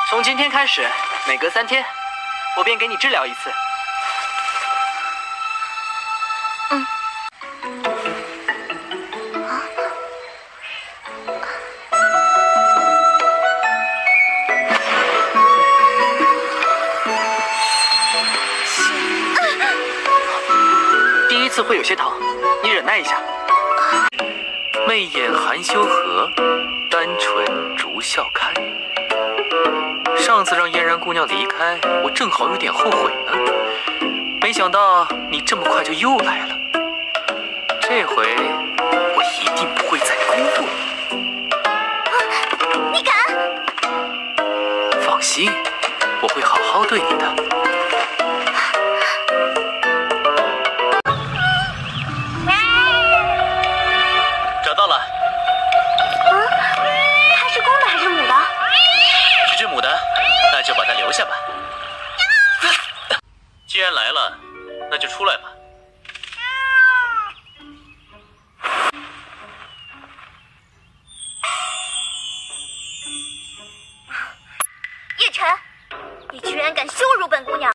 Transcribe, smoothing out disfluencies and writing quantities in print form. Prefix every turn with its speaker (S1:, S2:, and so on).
S1: 从今天开始，每隔3天，我便给你治疗一次。第一次会有些疼，你忍耐一下。
S2: 媚眼含羞荷，单唇逐笑开。上次让嫣然姑娘离开，我正好有点后悔呢。没想到你这么快就又来了，这回我一定不会再辜负你。
S3: 你敢？
S2: 放心，我会好好对你的。找到了。
S3: 它是公的还是母的？
S2: 是只母的，那就把它留下吧。既然来了，那就出来吧。
S3: 叶晨，你居然敢羞辱本姑娘！